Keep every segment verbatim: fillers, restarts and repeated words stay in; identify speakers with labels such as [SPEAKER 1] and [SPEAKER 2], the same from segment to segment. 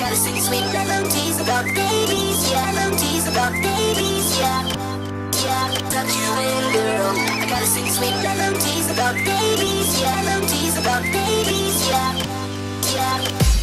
[SPEAKER 1] gotta sing sweet melodies about babies, yeah, melodies about babies, yeah, yeah. Tuck you in, girl. I gotta sing sweet melodies about babies, yeah, melodies about babies, yeah, yeah.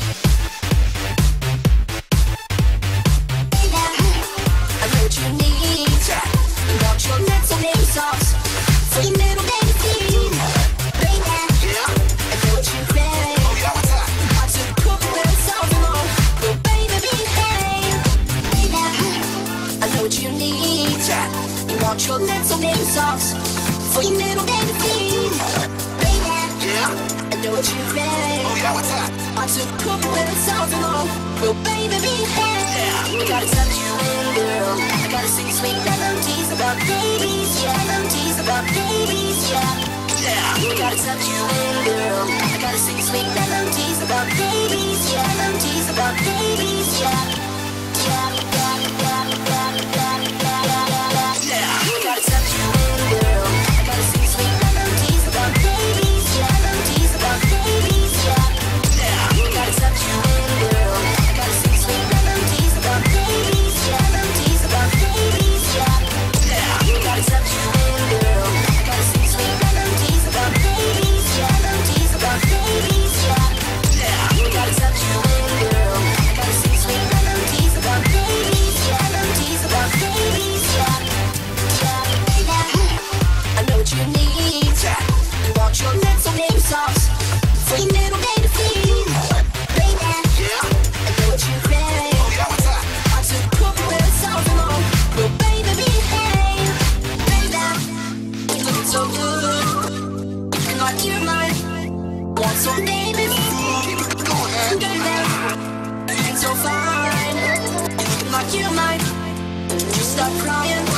[SPEAKER 1] I know what you need. You want your little name sauce for your little baby feet, baby. Yeah. I know what you crave. Oh yeah, what's that? Hot to cook with sauce and all. Well, baby, behave, baby. I know what you need. You want your little name sauce for your little baby feet, baby. Yeah. I know what you crave. Oh yeah, what's that? Hot to cook with sauce and all. Well, baby, behave. I gotta touch you in, girl. I gotta sing sweet melodies about babies, yeah, melodies about babies, yeah, yeah. I gotta touch you in, girl. I gotta sing sweet melodies about babies, yeah, melodies about babies, yeah, yeah, yeah, yeah, yeah, yeah, yeah, yeah, yeah. I gotta touch you in, girl. I gotta sing sweet melodies about babies, yeah, melodies about babies, yeah, yeah. I gotta touch you in, girl. I gotta sing sweet melodies about babies, yeah, melodies about babies, yeah, yeah. I gotta touch you in, girl. I gotta sing sweet melodies about babies, yeah, melodies about babies, yeah, yeah. I gotta touch you in, girl. I gotta sing sweet melodies about babies, yeah, melodies about babies, yeah, yeah, yeah. I know what you need. You want your little name sauce for your little baby feet, baby. Yeah. I know what you crave. Oh yeah, what's that? I took cook with sauce and all. Well, baby, behave, baby. You look so good, looking like you're mine. Want some baby food? Keep it going, man. Baby, looking so fine, looking like you're mine. Just stop crying.